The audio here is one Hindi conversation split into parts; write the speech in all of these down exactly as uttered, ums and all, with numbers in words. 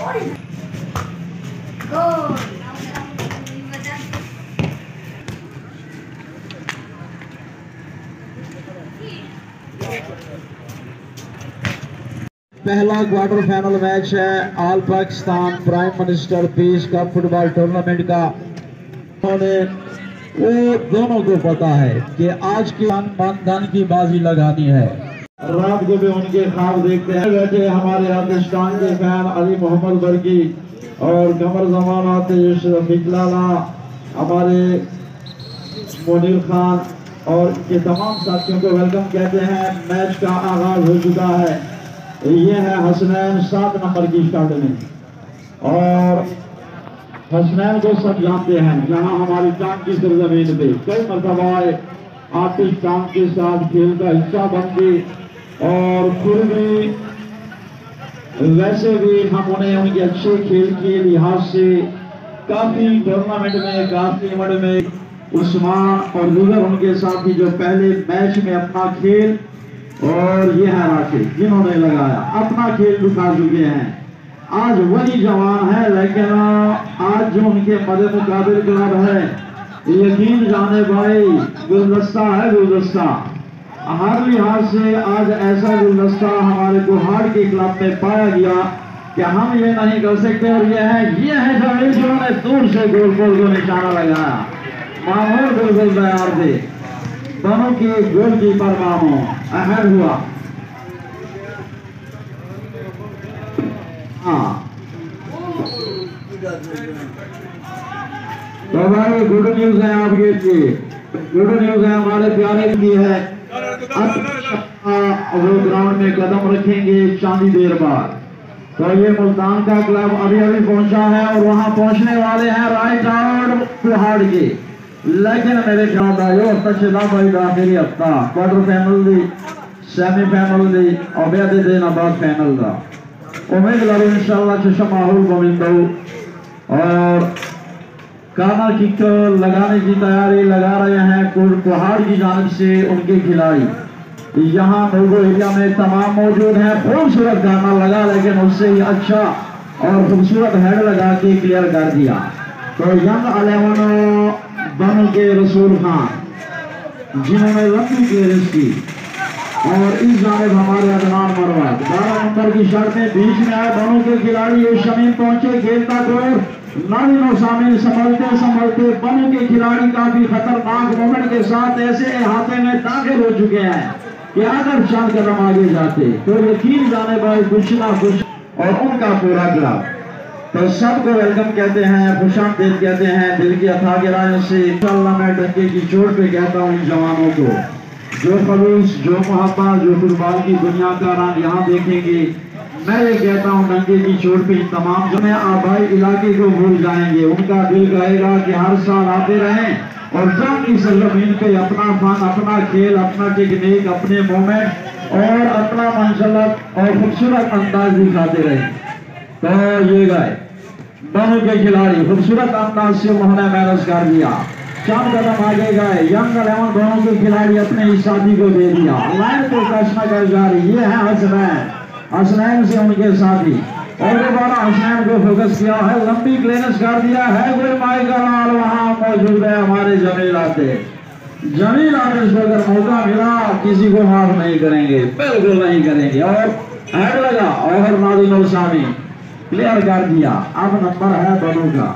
पहला क्वार्टर फाइनल मैच है all Pakistan prime minister peace cup football tournament का। उन्होंने वो दोनों को पता है कि आज की मन धन की बाजी लगानी है। रात को भी उनके ख्वाब देखते हैं। बैठे हमारे आतिशदान के फैन अली मोहम्मद बर्की और कमर जमान आतिश मिकलाला, हमारे मुनीर खान और के तमाम साथियों को वेलकम कहते हैं। मैच का आगाज हो चुका है। ये है हसनैन सात नंबर की स्टार्ट में और हसनैन को सब जानते हैं। यहाँ हमारी टांग की सरजमीन पे कई मरतबा आतिश टांग के साथ खेल का हिस्सा बन गई और फिर भी वैसे भी हम उन्हें उनके अच्छे खेल के लिहाज से काफी टूर्नामेंट में काफी इवेंट में उस्मान और दीगर उनके साथी जो पहले मैच में अपना खेल और ये है राशिद जिन्होंने लगाया अपना खेल दिखा चुके हैं। आज वही जवान है, लेकिन आज जो उनके मदे मुकाबिल क्लब है यकीन जाने भाई गुलदस्ता है। गुलदस्ता हर लिहाज से आज ऐसा गुलदस्ता हमारे गुहाड़ के क्लब में पाया गया कि हम ये नहीं कर सकते। और ये है ये है जमील जिन्होंने दूर से गोल गोल को निशाना लगाया। मामूल बिल्कुल तैयार थे दोनों के गोल कीपर मामू अहद हुआ। हाँ तो भाई गुड न्यूज है आपके लिए, गुड न्यूज है हमारे प्यारे की है। अब वो ग्राउंड में कदम रखेंगे चांदी देर बाद। तो ये मुल्तान का क्लब अभी अभी पहुंचा है और वहां पहुंचने वाले हैं राइट आउट कुहाड़ के। लेकिन मेरे ख्याल यो तचला भाई आखिरी हफ्ता क्वार्टर फाइनल दी सेमीफाइनल दी और बेदे दिन बाद फाइनल दा उम्मीद करो इंशाल्लाह चशा माहौल गोविंदो और काना किक लगाने की तैयारी लगा रहे हैं कुहाड़ की जानिब से उनके खिलाड़ी। यहाँ मुल्गो एरिया में तमाम मौजूद हैं। खूबसूरत गाना लगा लेकिन उससे ही अच्छा और खूबसूरत हेड लगा के क्लियर कर दिया। तो यंग अलेवन बन के रसूल खान जिन्होंने लंबी क्लियरेंस की और इस जानिब हमारे अदनान मरवा बारह नंबर की शर्त में बीच में आए दोनों के खिलाड़ी ये शमीन पहुंचे खेलता गोर नारिनो शामिल संभलते संभलते बनो के खिलाड़ी काफी खतरनाक मोमेंट के साथ ऐसे हाथे में दाखिल हो चुके हैं कि अगर चार कदम आगे जाते तो यकीन जाने भाई कुछ ना कुछ और उनका पूरा क्लब। तो सबको वेलकम कहते हैं, खुशामदीद कहते हैं दिल की अथाह गहराइयों से। इंशाअल्लाह मैं डंके की चोट पे कहता हूँ इन जवानों को जो खलूस जो मोहब्बत जो फुटबॉल की दुनिया का रंग यहाँ देखेंगे। मैं ये कहता हूँ डंके की चोट पे तमाम जो आबाई इलाके को भूल जाएंगे। उनका दिल कहेगा कि हर साल आते रहें और जंग इस जमीन पे अपना फन अपना खेल अपना टेक्निक अपने मोमेंट और अपना मंशलत और खूबसूरत अंदाज दिखाते रहे। तो ये गए दोनों के खिलाड़ी खूबसूरत अंदाज से उन्होंने मैनेज कर दिया। चार कदम आगे गए यंग इलेवन दोनों के खिलाड़ी अपने इस साथी को दे दिया। लाइन को कशना कर जा रही ये है हसनैन, हसनैन से उनके साथी और दोबारा हसनैन को फोकस किया है, लंबी क्लियरेंस कर दिया है। कोई माई का लाल वहां मौजूद है हमारे जमील आते जमील आते से अगर मौका मिला किसी को माफ नहीं करेंगे, बिल्कुल नहीं करेंगे। और हेड लगा और नादिनो सामी क्लियर कर दिया। अब नंबर है दोनों का।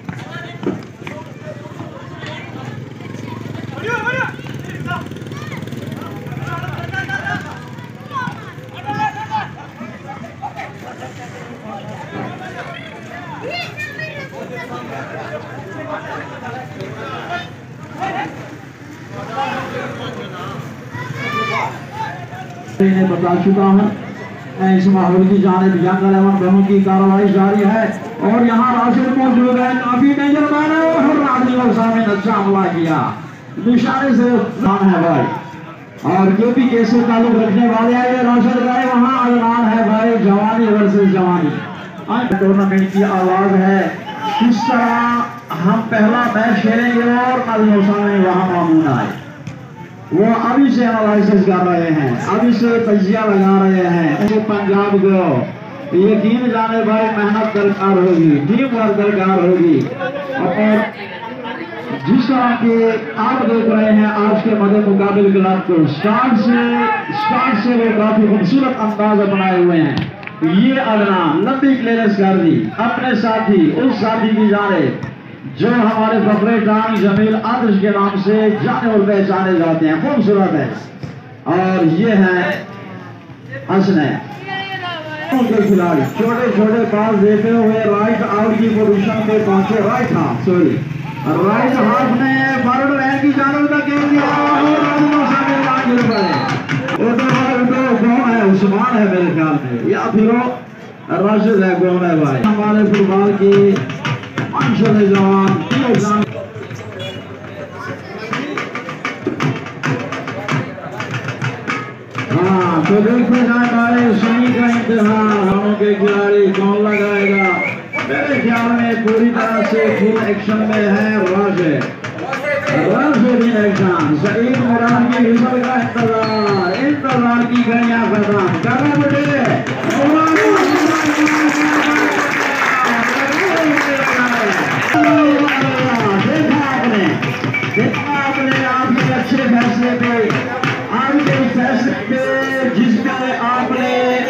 बता चुका हूँ मैं इस माहौल की जानिब यंग इलेवन दोनों की कार्रवाई जारी है और यहाँ राशिद मौजूद है। काफी डेंजर मैन है और राशिद सामने अच्छा हमला किया निशाने से नाम है भाई और जो भी कैसे ताल्लुक रखने वाले हैं ये राशिद गए वहाँ अदनान है भाई। जवानी वर्सेस जवानी टूर्नामेंट की आवाज है। किस तरह हम पहला मैच खेलेंगे और नादिनो वहाँ मामून आए वो अभी से एनालिसिस कर रहे हैं, अभी से तजिया लगा रहे हैं। पंजाब को यकीन जाने भाई मेहनत दरकार होगी, टीम वर्क दरकार होगी। और जिस तरह के आप देख रहे हैं आज के मदे मुकाबिल क्लब को स्टार्ट से स्टार्ट से वो काफी खूबसूरत अंदाज अपनाए हुए हैं। ये अदनान लंबी क्लियरेंस कर दी अपने साथी उस साथी की जाने जो हमारे फखरे टांग जमील आदर्श के नाम से जाने और पहचाने जाते हैं। खूबसूरत है। और ये है हसने के खिलाड़ी छोटे छोटे पास देते हुए राइट आउट की पोजीशन पे पहुंचे। Right half sorry right half ने फॉरवर्ड लाइन की जानब तक खेल दिया और कौन है? उस्मान है मेरे ख्याल में या फिर राशिद है। कौन है भाई? हमारे फुटबॉल की माशाल्लाह जवान। हाँ तो देखते जाए हमारे सही का इंतजार हम के खिलाड़ी कौन लगाएगा? मेरे ख्याल में पूरी तरह से फुल एक्शन में है राशिद। राशिद इन एक्शन सईद मुराद की हिसल का इंतजार इंतजार की घड़ियां खत्म करना बेटे। देखा आपने देखा आपने आपके अच्छे फैसले पे आपके फैसले पे जिसमें आपने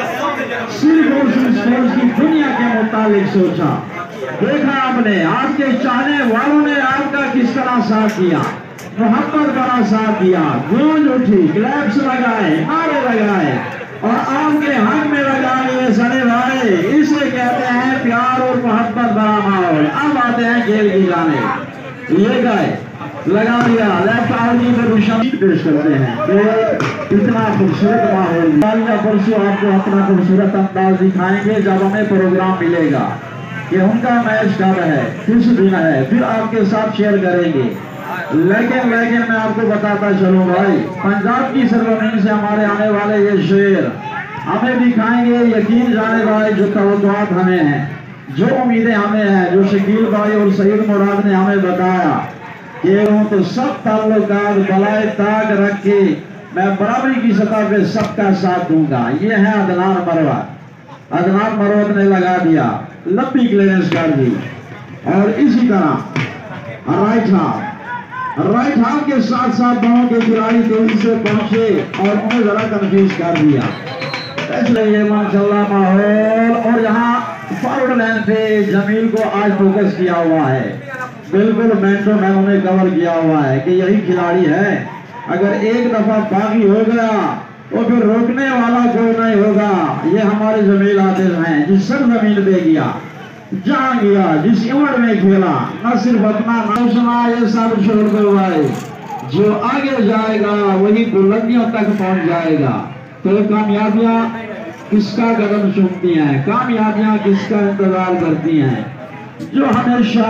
सिर्फ और सिर्फ की दुनिया के मुताबिक सोचा। देखा आपने आपके चाहने वालों ने आपका किस तरह साथ दिया, मोहब्बत बड़ा साथ दिया, गूंज उठी, क्लैप्स लगाए, नारे लगाए और आपके हक में लगा लिए सने भाई। इसे कहते हैं प्यार और मोहब्बत भरा माहौल। अब आते हैं खेल की जाने। ये गए लगा दिया लेफ्ट आउट की पोजीशन पेश करते हैं। तो इतना खूबसूरत माहौल या परसों आपको अपना खूबसूरत अंदाज दिखाएंगे जब हमें प्रोग्राम मिलेगा कि उनका मैच कब है किस दिन है, फिर आपके साथ शेयर करेंगे। लेकिन लेकिन मैं आपको बताता चलूं भाई पंजाब की सरजमीन से हमारे आने वाले ये शेर हमें दिखाएंगे। यकीन जाने भाई जो तवक्कुआत हमें हैं, जो उम्मीदें हमें हैं, जो शकील भाई और सईद मुराद ने हमें बताया कि तो सब ताल्लुकात बलाए ताक रख के मैं बराबरी की सतह पे सबका साथ दूंगा। ये है अदनान मरवत। अदनान मरवत ने लगा दिया लंबी क्लियरेंस कर दी और इसी तरह राइट हाफ राइट हाफ के साथ साथ दोनों के खिलाड़ी तेजी से पहुंचे और उन्हें जरा कंफ्यूज कर दिया। इसलिए माशाल्लाह माहौल और यहाँ फॉरवर्ड लाइन पे जमील को आज फोकस किया हुआ है। बिल्कुल मैन टू मैन उन्हें कवर किया हुआ है कि यही खिलाड़ी है। अगर एक दफा बागी हो गया तो फिर रोकने वाला कोई नहीं होगा। ये हमारे जमील आदिल हैं जिस सर जमीन पे गया जहाँ गया जिस इमर में खेला न सिर्फ अपना नाम सुना ये सब छोड़ दो भाई। जो आगे जाएगा वही बुलंदियों तक पहुंच जाएगा। तो कामयाबियां किसका कदम चूमती हैं, कामयाबियां किसका इंतजार करती हैं? जो हमेशा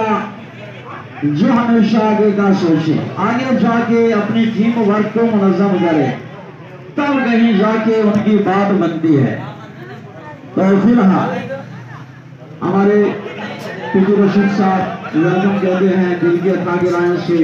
जो हमेशा आगे का सोचे, आगे जाके अपनी टीम वर्क को मुनज़्ज़म करे, तब कहीं जाके उनकी बात बनती है। तो फिलहाल हमारे पीटी रशीद साहब वेलकम कहते हैं दिल के तागे लाइन से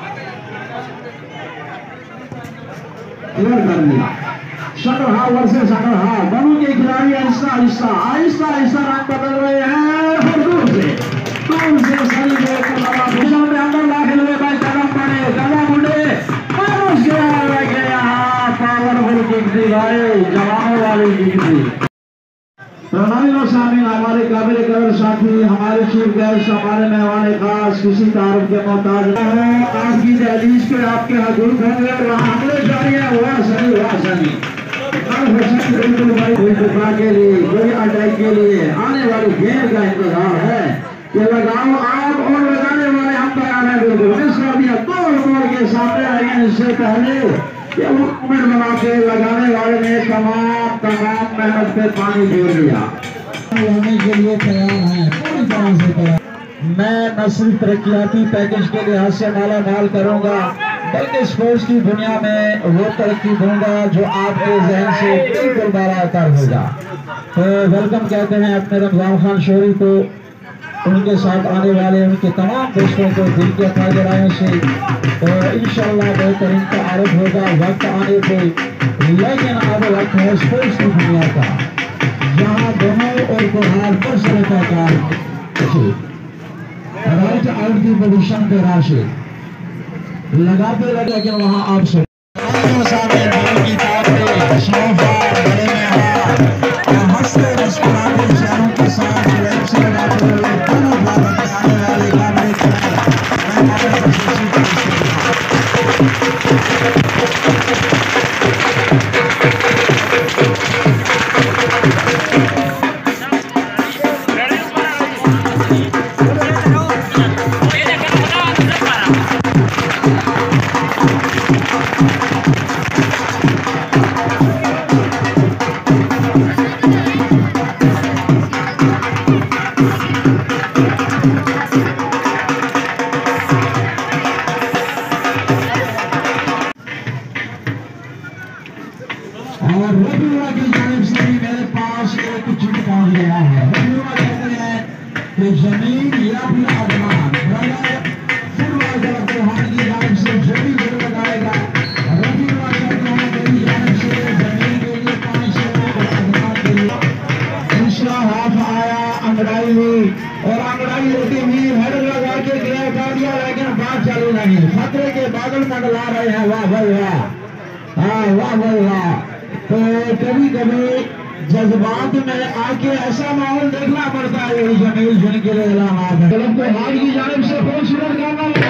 क्लियर कर दिया। Shutter half versus shutter half दोनों के खिलाड़ी आहिस्ता आहिस्ता आहिस्ता आहिस्ता रंग बदल रहे हैं और दूर से दूर से सही में अंदर दाखिल हुए भाई कदम पड़े कदम उड़े और गया पावरफुल किक थी भाई, जवानों वाली किक थी। प्रणामी शामिल हमारे काबिल कदर साथी हमारे चीफ गेस्ट हमारे मेहमान खास किसी तारुफ के मोहताज है। आपकी दहलीज पे आपके हजूर होंगे और हमले जारी है हुआ सही हुआ सही बिल्कुल भाई कोई टुकड़ा के लिए कोई अटैक के लिए आने वाली गेम का इंतजार है कि लगाओ आप और लगाने वाले हम तैयार हैं। बिल्कुल मिस कर दिया तोड़ तोड़ के सामने आएंगे। इससे पहले ये मूवमेंट बना के लगाने वाले ने तमाम तमाम मेहनत पे पानी फेर दिया। होने के लिए तैयार है पूरी तरह से तैयार। मैं न सिर्फ तरक्याती पैकेज के लिहाज से माला माल करूंगा बल्कि स्पोर्ट्स की दुनिया में वो तरक्की दूंगा जो आपके जहन से बिल्कुल बालातर होगा। तो वेलकम कहते हैं अपने रमजान खान शोरी को, उनके साथ आने वाले उनके तमाम दोस्तों को दिल के ताजरायों से। तो इंशाल्लाह बेहतरीन तारुफ होगा वक्त आने पे। लेकिन अब वक्त है स्पोर्ट्स की दुनिया का, जहाँ दोनों और कुहाड़ पर सर का कार राइट आउट की पोजीशन पे राशिद लगाते लगे लेकिन वहां आप से सामने की ताक पे सोफा बड़े में हाथ हंसते मुस्कुराते इशारों के साथ लेफ्ट से लगाते हुए दोनों बार आने वाले कामरे और रबीवा की जानिब से भी मेरे पास एक चिट्ठी पहुंच गया है। रबीवा कहते हैं कि जमीन या फिर आसमान फुटबॉल जब त्योहार की जानिब से जो भी जोर लगाएगा रबीवा कहते हैं मेरी जानिब से जमीन के लिए पाँच सौ और आसमान के लिए दूसरा हाथ आया अंगड़ाई हुई और अंगड़ाई होती हुई हेड लगा के गिरा कर दिया लेकिन बात चालू नहीं। खतरे के बादल मंडला रहे हैं। वाह भाई वाह, हाँ वाह भाई वाह। तो कभी कभी जज्बात में आके ऐसा माहौल देखना पड़ता है। यही जमील जुन के लिए इलाहाबाद है। क्लब को हार की जानिब से बहुत शुरू करना लगा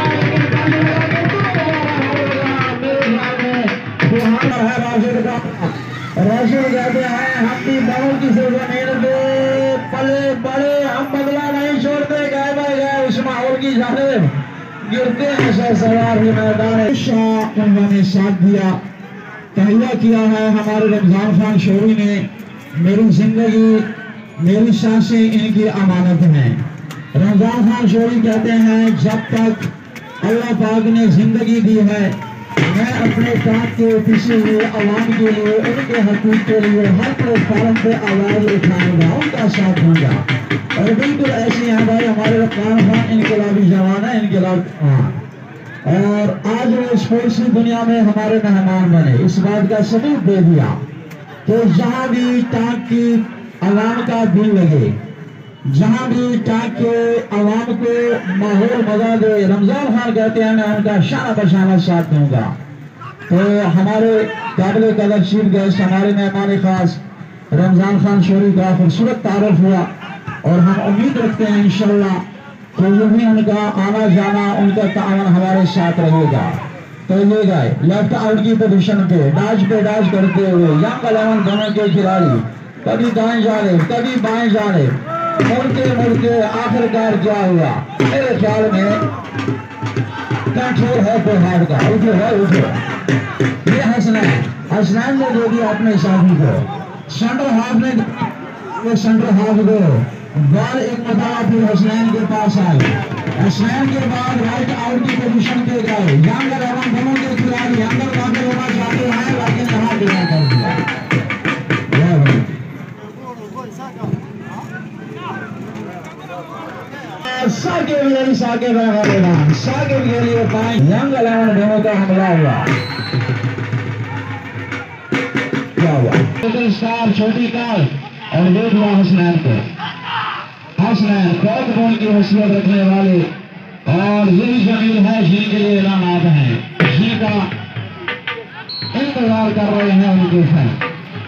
है राशिद का। राशिद कहते हैं हम भी बड़ों की से जमीन पे पले बड़े, हम बदला नहीं छोड़ते। गए भाई गए उस माहौल की जानिब गिरते हैं सर सवार ही मैदान शाह उन्होंने साथ दिया। तहिया किया है हमारे रमजान खान शोरी ने। मेरी जिंदगी मेरी सांसें इनकी अमानत हैं। रमजान खान शोरी कहते हैं जब तक अल्लाह पाक ने जिंदगी दी है मैं अपने काम के पीछे हुए अवाम के लिए उनके हकूक़ के लिए हर प्लेटफार्म पे आवाज उठाऊंगा, उनका साथ दूंगा। और बिल्कुल ऐसे हैं भाई हमारे रमजान खान इनकलाबी जवान है, इनकलाब और आज वो इस फौजी दुनिया में हमारे मेहमान बने। इस बात का सबूत दे दिया कि जहां भी टांग की आवाम का दिल लगे, जहां भी टांग के आवाम को माहौल मजा दे, रमजान खान कहते हैं मैं उनका शाना बशाना साथ दूंगा। तो हमारे काबिल कदर चीफ गेस्ट हमारे मेहमान खास रमजान खान शोरी का खूबसूरत तारुफ हुआ और हम उम्मीद रखते हैं इंशाल्लाह तो जो भी उनका आना जाना उनका तावन हमारे साथ रहेगा। तो ये गए लेफ्ट आउट की पोजीशन पे डाज पे डाज करते हुए यंग इलेवन दोनों के खिलाड़ी कभी दाएं जाने कभी बाएं जाने मुड़ते मुड़ते आखिरकार क्या हुआ मेरे ख्याल में कंट्रोल है पहाड़ का। उठो है उठो, ये हसनैन हसनैन ने दे दिया अपने साथी को। सेंटर हाफ ने सेंटर हाफ को बॉल एक मरतबा फिर हसनैन के पास आई। हसनैन के बाद राइट आउट की पोजीशन पे गए। यंग इलेवन दोनों के खिलाड़ी अंदर दाखिल होना चाहते हैं लेकिन यहाँ डिले कर दिया। साकिब यही साकिब है साकिब के लिए पाएं यंग इलेवन दोनों का हमला हुआ। क्या हुआ स्टार छोटी कार और देख हुआ हसनैन को। हसनैन बहुत बॉल की हैसियत रखने वाले और यही जमील है जिनके लिए इनामात हैं, जिनका इंतजार कर रहे हैं उनके फैन।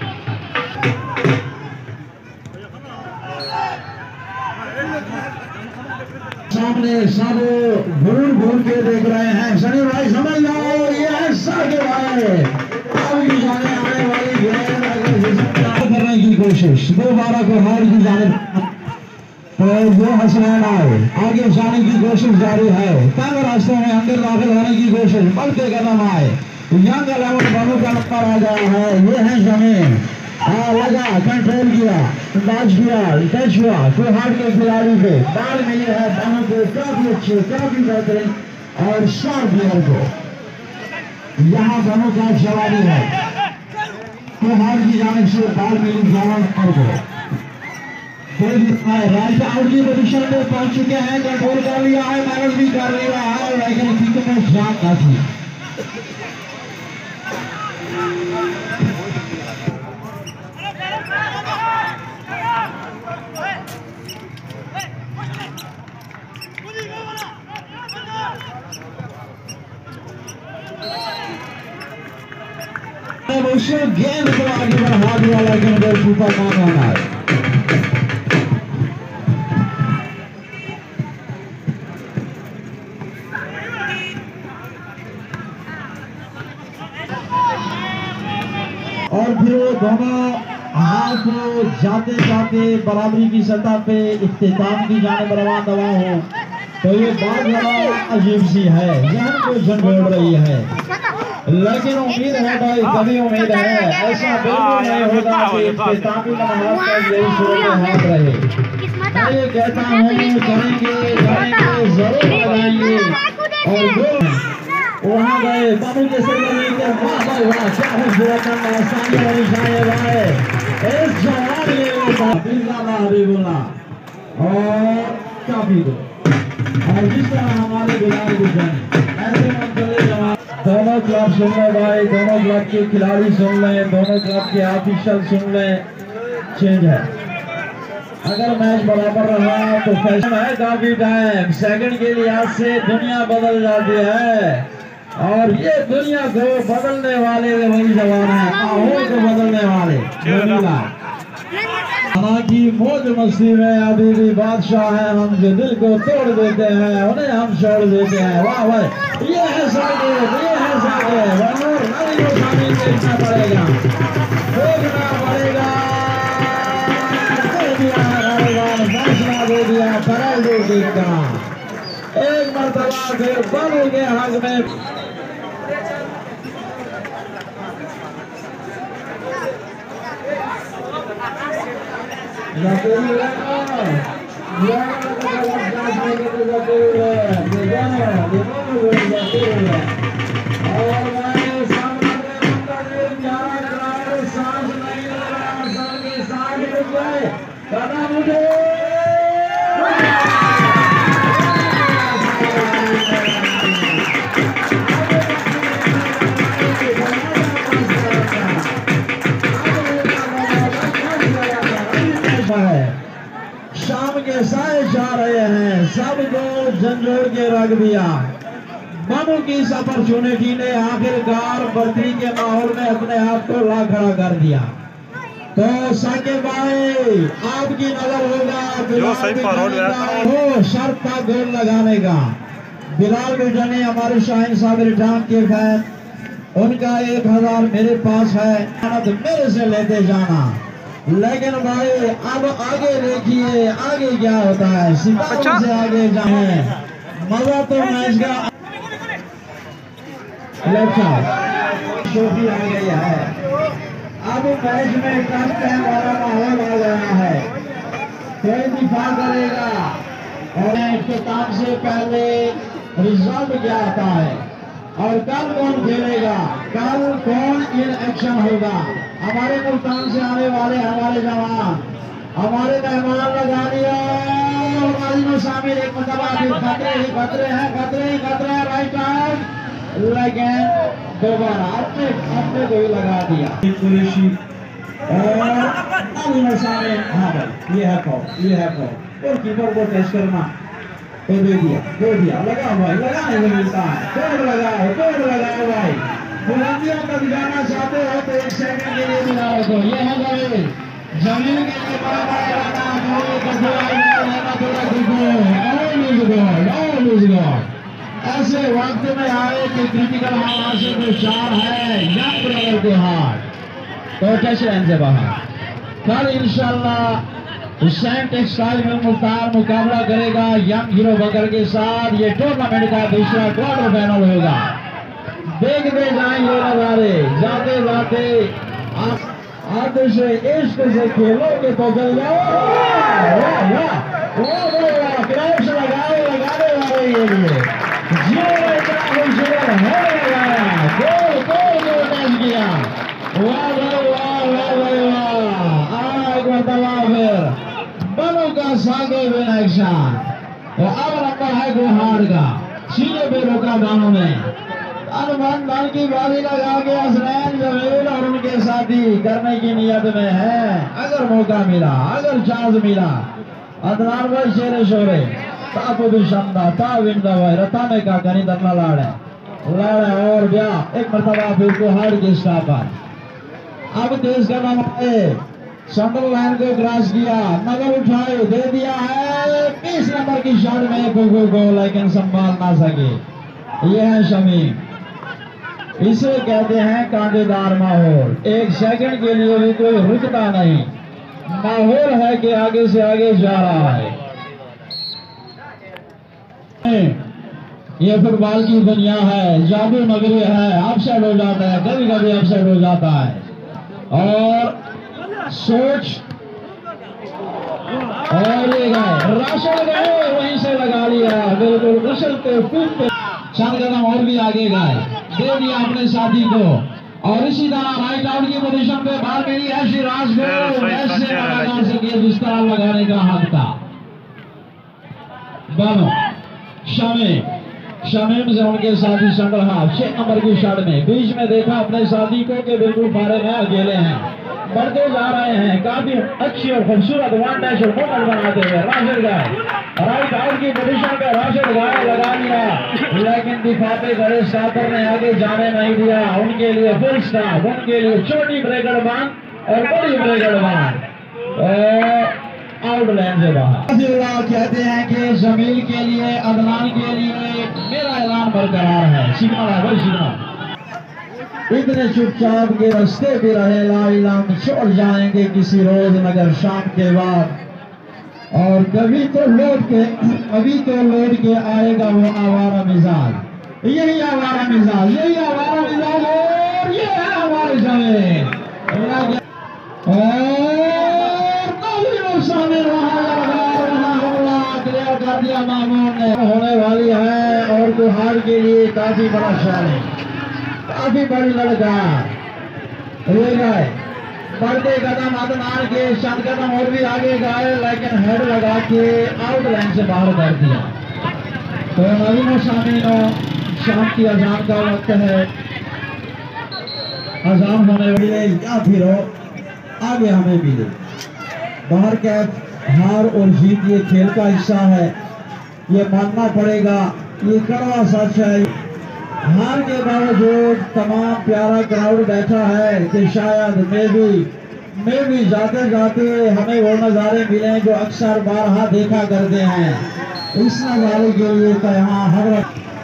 सामने सब घूर घूर के देख रहे हैं। सनी भाई समझ जाओ ये है साकिब भाई अभी जाने आने वाली गेंद करने की कोशिश दोबारा को हार की जाने तो वो हसनैन आए आगे जाने की कोशिश जारी है। तंग रास्ते में अंदर दाखिल होने की कोशिश बढ़ते कदम आए। यंग इलेवन बाबू का नंबर आ गया है। ये है जमीन हाँ लगा कंट्रोल किया बाज किया टच हुआ कोई हाथ के खिलाड़ी पे बाल मिली है दोनों को काफी अच्छे काफी बेहतरीन और शार्प प्लेयर को। यहाँ दोनों का जवाबी है तो हार की जाने से बाल मिली जवान और को राइट आउट की पोजीशन में पहुंच चुके हैं। कंट्रोल कर लिया है मैनेज भी कर लिया है लेकिन किक में जान काफी उस गेंद को आगे बढ़ा दिया, लेकिन गोलकीपर कामयाब है। और फिर वो दोनों हाथ जाते जाते बराबरी की सतह पे इख्तिताम की जाने रवाना हुआ हो, तो ये बात बड़ा अजीब सी है, जहन को झंझोड़ रही है। लेकिन उम्मीद है भाई, कभी उम्मीद है, ऐसा बिल्कुल नहीं होगा कि इख्तितामी लम्हात तक यही सूरत हाथ रहे। मैं ये कहता हूँ करेंगे करेंगे जरूर लगाएंगे। और गोल वहाँ गए बाबू के सरगर्मी के, वाह भाई वाह, क्या खूबसूरत आसानी और निशाने भाई, इस जवान ये हबीबुल्लाह और काफी दो। और जिस तरह हमारे बिलाल गुजरानी ऐसे मंजिले जवान, दोनों क्लब सुन ले भाई, दोनों क्लब के खिलाड़ी सुन ले, दोनों क्लब के ऑफिशियल सुन ले, चेंज है। अगर मैच बराबर रहा तो फैशन है, काफी टाइम सेकंड के लिहाज से दुनिया बदल जाती है। और ये दुनिया को बदलने वाले वही जवान है, माहौल को बदलने वाले की मौज मस्ती में अभी भी बादशाह है हम, जो दिल को तोड़ देते हैं उन्हें हम छोड़ देते हैं। वाह भाई, ये है साकिब, ये है साकिब, और नदी को शामिल देखना पड़ेगा, देखना पड़ेगा। दे दिया फैसला, दे दिया पैनल्टी का, एक मरतबा फिर बानू के हक में। शाम के साए जा रहे हैं, सबको झंझोड़ के रख दिया। बानू की इस अपॉर्चुनिटी ने आखिरकार बर्तरी के माहौल में अपने आप को ला खड़ा कर दिया। तो साकिब भाई, आपकी नजर होगा वो शर्त था गोल लगाने का। बिलाल गुजरानी हमारे शाहीन साहब रिटार्न के फैन, उनका एक हजार मेरे पास है, मेरे से लेते जाना। लेकिन भाई अब आगे देखिए आगे क्या होता है, सितारों से आगे जाए, मजा तो मैच का। ट्रॉफी आ गई है, अब मैच में टफ टाइम वाला माहौल आ गया है, कोई दिफा करेगा और इख्तिताम से पहले रिजल्ट क्या आता है और कल कौन खेलेगा, कल कौन इन एक्शन होगा। हमारे मुल्तान से आने वाले हमारे जवान, हमारे मेहमान लगा दिया में शामिल, एक मतलब खतरे ही खतरे हैं, खतरे ही खतरे हैं। राइट आउट, लेकिन दोबारा अपने अपने को ही लगा दिया कुरैशी और शामिल। हाँ भाई, ये है कॉल, ये है कॉल, और कीपर को टेस्ट करना तो दे दिया, दे दिया, लगा भाई, लगाने को मिलता है, तोड़ लगाओ, तोड़ लगाओ भाई। बुलंदियों तक जाना चाहते हो तो एक सेकंड के लिए मिलाओ तो ये है भाई, जमीन के लिए बड़ा बड़ा लगाना, ऐसे वक्त में आए कि क्रिटिकल हवा से तो चार है यंग ब्रदर के हाथ, तो टेस्ट रन से बाहर। कल इंशाल्लाह हुसैन टेक्सटाइल में मुख्तार मुकाबला करेगा यंग हीरो बकर के साथ। ये टूर्नामेंट का दूसरा क्वार्टर फाइनल होगा। देखते जाएंगे नजारे, जाते जाते आप से इश्क से खेलोगे तो चल जाओ। क्राइम से लगाए लगाने वाले ये लिए जीरो इतना खूबसूरत है लगाया, गोल गोल गोल मैच किया। वाह भाई वाह, वाह भाई वाह। एक मरतबा फिर बानू का साकिब इन एक्शन, और अब नंबर है गुहार का, सीने पे रोका बानू ने, अनुमान दान की बाजी लगा के हसनैन जमील और उनके साथी करने की नियत में है। अगर मौका मिला, अगर चांस मिला, अदनान भाई शेरे शोरे तापो भी शंदा ता विंदा भाई रता में का गणित अपना लाड़ है लाड़ है। और क्या एक मरतबा फिर गुहार के स्टाफ पर अब तेज कदम आए, सेंट्रल लाइन को क्रॉस किया, नगर उठाए, दे दिया है बीस नंबर की शॉट में कोको को, लेकिन संभाल ना सके। ये है शमीम, इसे कहते हैं कांटेदार माहौल। एक सेकंड के लिए भी कोई रुकता नहीं, माहौल है कि आगे से आगे जा रहा है। ये फुटबॉल की दुनिया है, जादू नगरी है, अपसेट हो जाता है, कभी कभी अपसेट हो जाता है। और सोच और ये गए, राशन गए, वहीं से लगा लिया, बिल्कुल उछलते कूदते चंद कदम और भी आगे गए, दे दिया अपने साथी को। और इसी तरह राइट आउट की पोजीशन पे बाल मिली है सिराज को, ऐसे लगा सके जिस तरह लगाने का हक था। बनो शमीम, शमीम से उनके साथी सेंटर हाफ छह नंबर की शॉट में बीच में देखा अपने साथी को कि बिल्कुल फारे में अकेले हैं, बढ़ते जा रहे हैं, काफी अच्छी और खूबसूरत वन डैश और मोटर बनाते हुए राशिद गाय राइट आउट की पोजीशन पे राशिद गाय लगा लिया, लेकिन दिफा पे खड़े सातर ने आगे जाने नहीं दिया। उनके लिए फुल स्टॉप, उनके लिए छोटी ब्रेकर बांध और बड़ी ब्रेकर बांध आउट लाइन से बाहर। कहते हैं कि जमील के लिए, अदनान के लिए मेरा ऐलान बरकरार है, सिग्नल है भाई, सिग्नल। इतने चुपचाप के रास्ते भी रहे, लाइलाम छोड़ जाएंगे किसी रोज मगर शाम के बाद, और कभी तो लौट के कभी तो लौट के आएगा वो आवारा मिजाज। यही आवारा मिजाज, यही आवारा मिजाज, और ये है हमारे जमीन। सामने कर दिया मामून ने, होने वाली है और गुहार के लिए काफी बड़ा शॉट है, काफी बड़ी लड़का ये गए, बढ़ते कदम अदनान के चंद कदम और भी आगे गए, लेकिन हेड लगा के आउट लाइन से बाहर कर दिया। तो नवीनों सामीनों, शाम की अजान का वक्त है, अजान होने मिले या फिर हो आगे हमें मिले। बाहर का हार और जीत ये खेल का हिस्सा है, ये मानना पड़ेगा, ये कड़वा सच है। हार के बावजूद तमाम प्यारा क्राउड बैठा है कि शायद मैं भी मैं भी जाते जाते हमें वो नज़ारे मिले जो अक्सर बारहा देखा करते हैं। इस नज़ारे के लिए तो यहाँ हर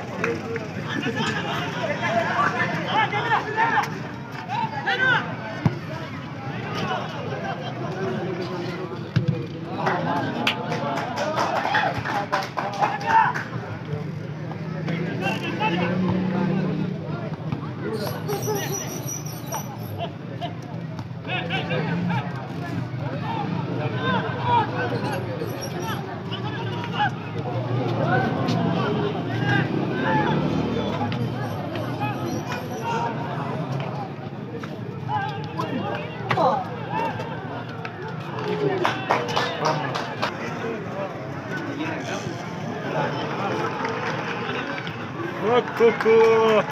Cuckoo!